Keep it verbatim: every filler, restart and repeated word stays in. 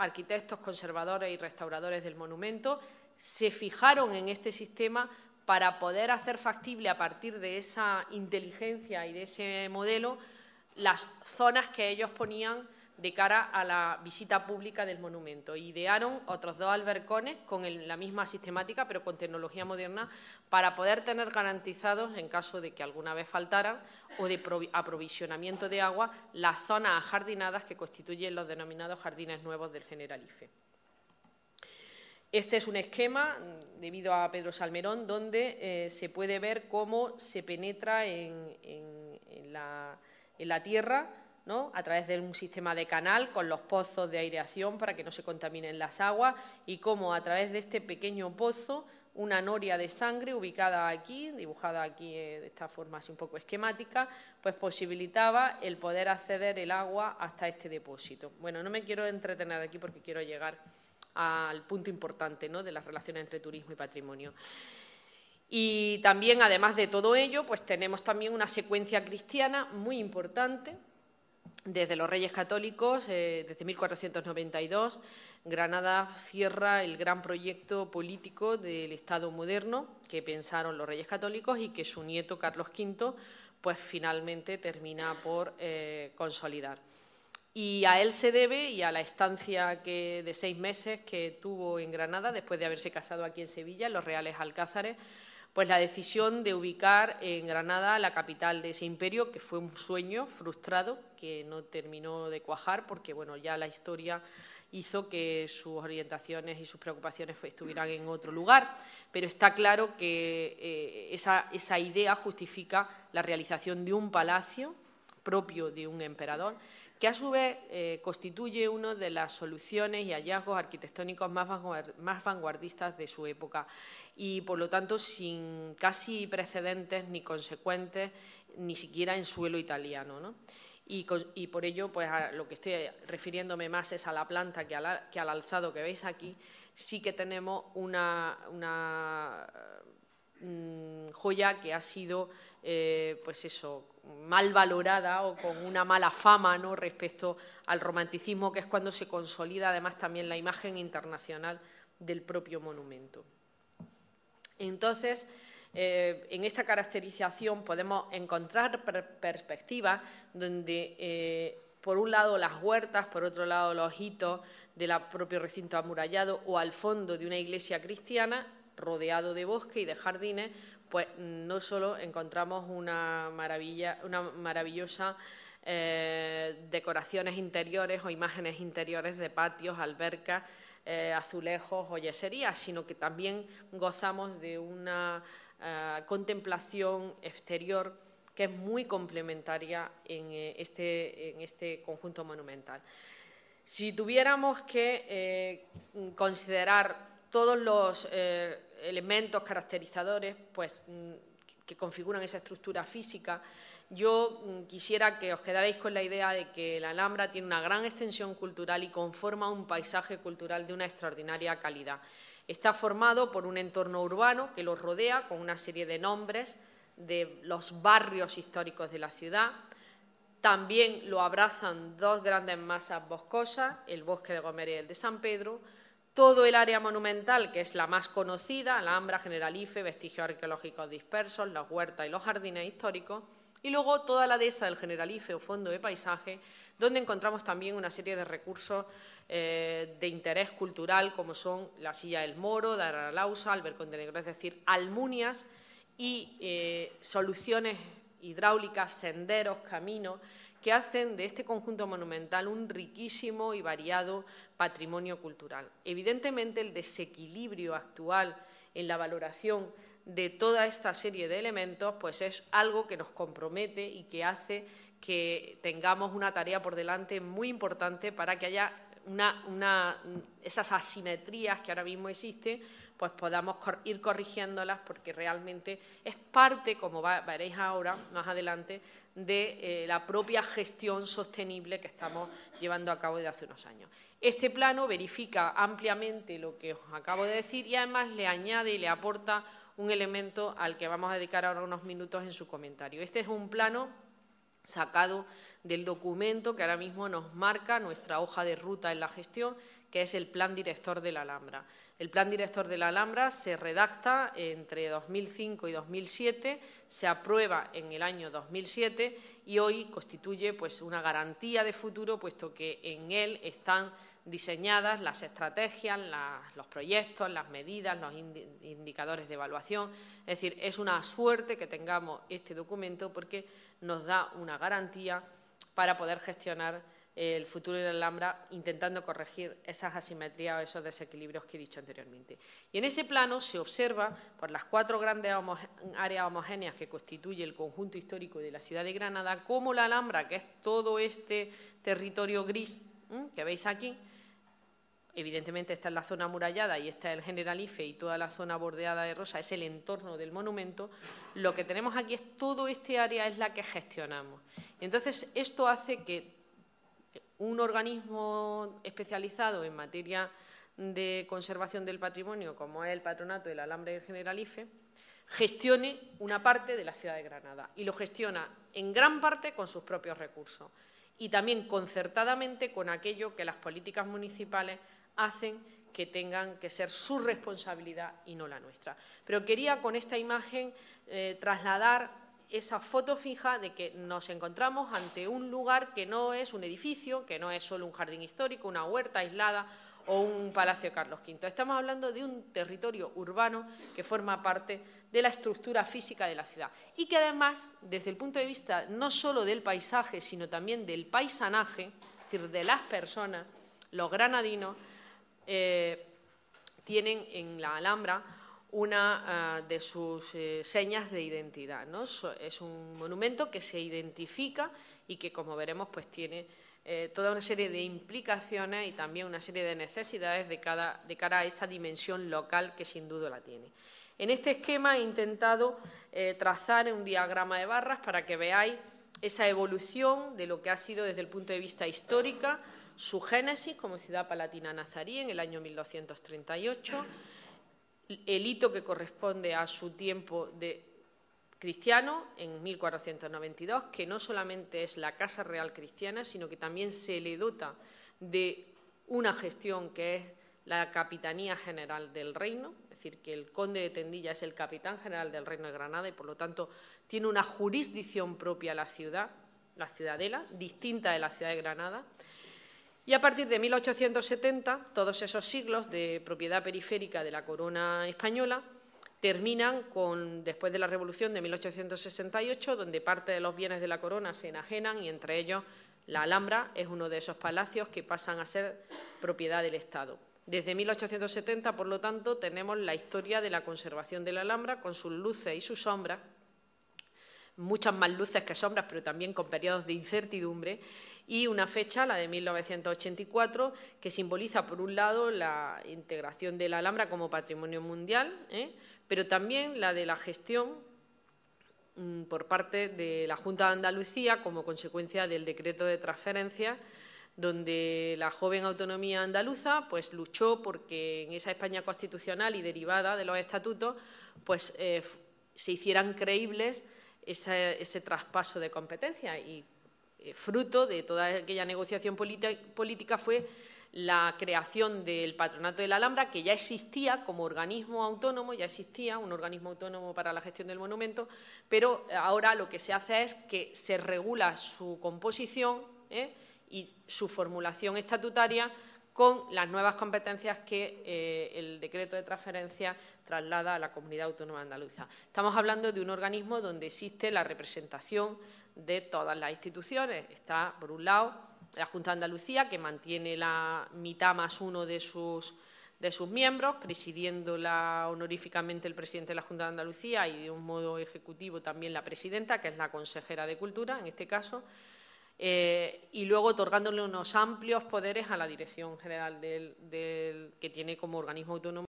arquitectos, conservadores y restauradores del monumento se fijaron en este sistema para poder hacer factible, a partir de esa inteligencia y de ese modelo, las zonas que ellos ponían de cara a la visita pública del monumento. Idearon otros dos albercones con el, la misma sistemática, pero con tecnología moderna, para poder tener garantizados, en caso de que alguna vez faltaran, o de aprovisionamiento de agua, las zonas ajardinadas que constituyen los denominados jardines nuevos del Generalife. Este es un esquema, debido a Pedro Salmerón, donde eh, se puede ver cómo se penetra en, en, en, la, en la tierra, ¿no?, a través de un sistema de canal con los pozos de aireación para que no se contaminen las aguas, y cómo a través de este pequeño pozo una noria de sangre ubicada aquí, dibujada aquí de esta forma así un poco esquemática, pues posibilitaba el poder acceder el agua hasta este depósito. Bueno, no me quiero entretener aquí porque quiero llegar al punto importante, ¿no?, de las relaciones entre turismo y patrimonio. Y también, además de todo ello, pues tenemos también una secuencia cristiana muy importante. Desde los Reyes Católicos, eh, desde mil cuatrocientos noventa y dos, Granada cierra el gran proyecto político del Estado moderno que pensaron los Reyes Católicos y que su nieto Carlos quinto pues, finalmente termina por eh, consolidar. Y a él se debe, y a la estancia que, de seis meses que tuvo en Granada, después de haberse casado aquí en Sevilla, en los Reales Alcázares, pues la decisión de ubicar en Granada la capital de ese imperio, que fue un sueño frustrado, que no terminó de cuajar, porque bueno, ya la historia hizo que sus orientaciones y sus preocupaciones estuvieran en otro lugar, pero está claro que eh, esa, esa idea justifica la realización de un palacio propio de un emperador, que a su vez eh, constituye una de las soluciones y hallazgos arquitectónicos más, vanguard más vanguardistas de su época y, por lo tanto, sin casi precedentes ni consecuentes, ni siquiera en suelo italiano, ¿no? Y, y por ello, pues, a lo que estoy refiriéndome más es a la planta que, a la, que al alzado que veis aquí. Sí que tenemos una, una mmm, joya que ha sido, eh, pues eso, mal valorada o con una mala fama, ¿no?, respecto al romanticismo, que es cuando se consolida además también la imagen internacional del propio monumento. Entonces, eh, en esta caracterización podemos encontrar per perspectivas donde, eh, por un lado, las huertas, por otro lado, los hitos del propio recinto amurallado o al fondo de una iglesia cristiana, rodeado de bosque y de jardines, pues no solo encontramos una, maravilla, una maravillosa eh, decoraciones interiores o imágenes interiores de patios, albercas, eh, azulejos o yeserías, sino que también gozamos de una eh, contemplación exterior que es muy complementaria en, eh, este, en este conjunto monumental. Si tuviéramos que eh, considerar todos los eh, elementos caracterizadores pues, que configuran esa estructura física, yo quisiera que os quedarais con la idea de que la Alhambra tiene una gran extensión cultural y conforma un paisaje cultural de una extraordinaria calidad. Está formado por un entorno urbano que lo rodea con una serie de nombres de los barrios históricos de la ciudad. También lo abrazan dos grandes masas boscosas, el bosque de Gomera y el de San Pedro, todo el área monumental, que es la más conocida, Alhambra, Generalife, vestigios arqueológicos dispersos, las huertas y los jardines históricos, y luego toda la dehesa del Generalife o fondo de paisaje, donde encontramos también una serie de recursos eh, de interés cultural, como son la Silla del Moro, de Aralausa, Albercón de Negro, es decir, almunias y eh, soluciones hidráulicas, senderos, caminos, que hacen de este conjunto monumental un riquísimo y variado patrimonio cultural. Evidentemente, el desequilibrio actual en la valoración de toda esta serie de elementos pues es algo que nos compromete y que hace que tengamos una tarea por delante muy importante para que haya una, una, esas asimetrías que ahora mismo existen, pues podamos ir corrigiéndolas, porque realmente es parte, como va, veréis ahora, más adelante, de eh, la propia gestión sostenible que estamos llevando a cabo desde hace unos años. Este plano verifica ampliamente lo que os acabo de decir y además le añade y le aporta un elemento al que vamos a dedicar ahora unos minutos en su comentario. Este es un plano sacado del documento que ahora mismo nos marca nuestra hoja de ruta en la gestión, que es el Plan Director de la Alhambra. El Plan Director de la Alhambra se redacta entre dos mil cinco y dos mil siete, se aprueba en el año dos mil siete y hoy constituye pues, una garantía de futuro, puesto que en él están diseñadas las estrategias, la, los proyectos, las medidas, los indicadores de evaluación. Es decir, es una suerte que tengamos este documento porque nos da una garantía para poder gestionar el futuro de la Alhambra, intentando corregir esas asimetrías o esos desequilibrios que he dicho anteriormente. Y en ese plano se observa, por las cuatro grandes homo áreas homogéneas que constituye el conjunto histórico de la ciudad de Granada, cómo la Alhambra, que es todo este territorio gris ¿eh? que veis aquí, evidentemente esta es la zona amurallada y esta es el Generalife y toda la zona bordeada de rosa es el entorno del monumento, lo que tenemos aquí es todo este área es la que gestionamos. Y entonces, esto hace que un organismo especializado en materia de conservación del patrimonio, como es el Patronato de la Alhambra y el Generalife, gestione una parte de la ciudad de Granada y lo gestiona en gran parte con sus propios recursos y también concertadamente con aquello que las políticas municipales hacen que tengan que ser su responsabilidad y no la nuestra. Pero quería con esta imagen eh, trasladar esa foto fija de que nos encontramos ante un lugar que no es un edificio, que no es solo un jardín histórico, una huerta aislada o un palacio de Carlos quinto. Estamos hablando de un territorio urbano que forma parte de la estructura física de la ciudad y que además, desde el punto de vista no solo del paisaje, sino también del paisanaje, es decir, de las personas, los granadinos, eh, tienen en la Alhambra una uh, de sus eh, señas de identidad, ¿no? Es un monumento que se identifica y que, como veremos, pues tiene eh, toda una serie de implicaciones y también una serie de necesidades de, cada, de cara a esa dimensión local que sin duda la tiene. En este esquema he intentado eh, trazar un diagrama de barras para que veáis esa evolución de lo que ha sido desde el punto de vista histórico su génesis como ciudad palatina nazarí en el año mil doscientos treinta y ocho, el hito que corresponde a su tiempo de cristiano en mil cuatrocientos noventa y dos, que no solamente es la Casa Real Cristiana, sino que también se le dota de una gestión que es la Capitanía General del Reino, es decir, que el conde de Tendilla es el capitán general del Reino de Granada y, por lo tanto, tiene una jurisdicción propia la ciudad, la ciudadela, distinta de la ciudad de Granada. Y a partir de mil ochocientos setenta, todos esos siglos de propiedad periférica de la corona española terminan con, después de la Revolución de mil ochocientos sesenta y ocho, donde parte de los bienes de la corona se enajenan y, entre ellos, la Alhambra es uno de esos palacios que pasan a ser propiedad del Estado. Desde mil ochocientos setenta, por lo tanto, tenemos la historia de la conservación de la Alhambra con sus luces y sus sombras, muchas más luces que sombras, pero también con periodos de incertidumbre, y una fecha, la de mil novecientos ochenta y cuatro, que simboliza, por un lado, la integración de la Alhambra como patrimonio mundial, ¿eh? pero también la de la gestión mmm, por parte de la Junta de Andalucía como consecuencia del decreto de transferencia, donde la joven autonomía andaluza pues, luchó porque en esa España constitucional y derivada de los estatutos pues, eh, se hicieran creíbles ese, ese traspaso de competencia y fruto de toda aquella negociación política fue la creación del Patronato de la Alhambra, que ya existía como organismo autónomo, ya existía un organismo autónomo para la gestión del monumento, pero ahora lo que se hace es que se regula su composición ¿eh? y su formulación estatutaria con las nuevas competencias que eh, el decreto de transferencia traslada a la Comunidad Autónoma Andaluza. Estamos hablando de un organismo donde existe la representación de todas las instituciones. Está, por un lado, la Junta de Andalucía, que mantiene la mitad más uno de sus, de sus miembros, presidiéndola honoríficamente el presidente de la Junta de Andalucía y de un modo ejecutivo también la presidenta, que es la consejera de Cultura, en este caso, eh, y luego otorgándole unos amplios poderes a la Dirección General del, del, que tiene como organismo autónomo